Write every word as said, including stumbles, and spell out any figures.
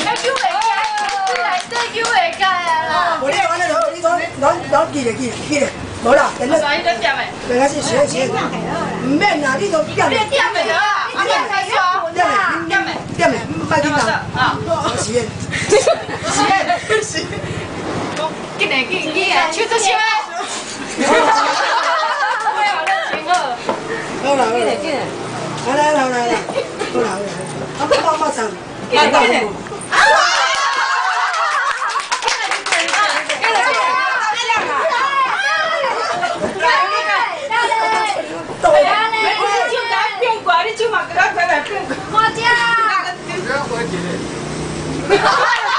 叫会改，来对叫会改啊！ 我你讲那头，你讲拢拢记咧记记咧，无啦，等下。 你点的？ 等下是学学，唔免啦，你都点咧。 点的了啊！你点开说。 点咧，点咧，点咧，唔别紧张。啊，实验，实验，实验。 紧来紧紧啊！手做手。我有咧请好。 好啦好啦，来来来来来，好啦好啦，啊马马上，马上。啊！ 我家。